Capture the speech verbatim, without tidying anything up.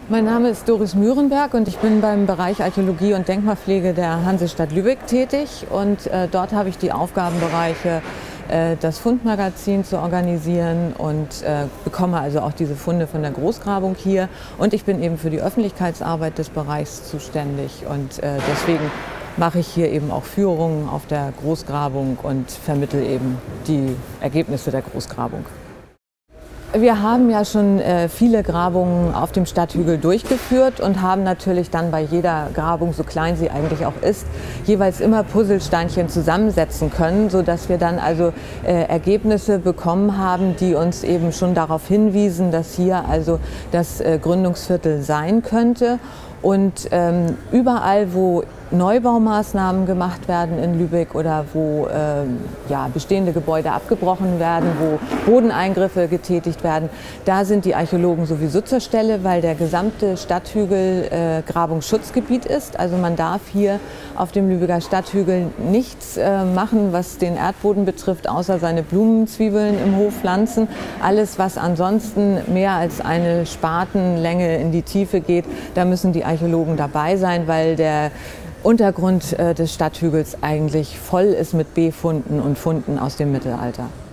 Mein Name ist Doris Mührenberg und ich bin beim Bereich Archäologie und Denkmalpflege der Hansestadt Lübeck tätig. Und äh, dort habe ich die Aufgabenbereiche, äh, das Fundmagazin zu organisieren und äh, bekomme also auch diese Funde von der Großgrabung hier. Und ich bin eben für die Öffentlichkeitsarbeit des Bereichs zuständig und äh, deswegen mache ich hier eben auch Führungen auf der Großgrabung und vermittle eben die Ergebnisse der Großgrabung. Wir haben ja schon äh, viele Grabungen auf dem Stadthügel durchgeführt und haben natürlich dann bei jeder Grabung, so klein sie eigentlich auch ist, jeweils immer Puzzlesteinchen zusammensetzen können, sodass wir dann also äh, Ergebnisse bekommen haben, die uns eben schon darauf hinwiesen, dass hier also das äh, Gründungsviertel sein könnte. Und ähm, überall, wo Neubaumaßnahmen gemacht werden in Lübeck oder wo ähm, ja, bestehende Gebäude abgebrochen werden, wo Bodeneingriffe getätigt werden, da sind die Archäologen sowieso zur Stelle, weil der gesamte Stadthügel äh, Grabungsschutzgebiet ist. Also man darf hier auf dem Lübecker Stadthügel nichts äh, machen, was den Erdboden betrifft, außer seine Blumenzwiebeln im Hof pflanzen. Alles, was ansonsten mehr als eine Spatenlänge in die Tiefe geht, da müssen die Archäologen dabei sein, weil der Untergrund äh, des Stadthügels eigentlich voll ist mit Befunden und Funden aus dem Mittelalter.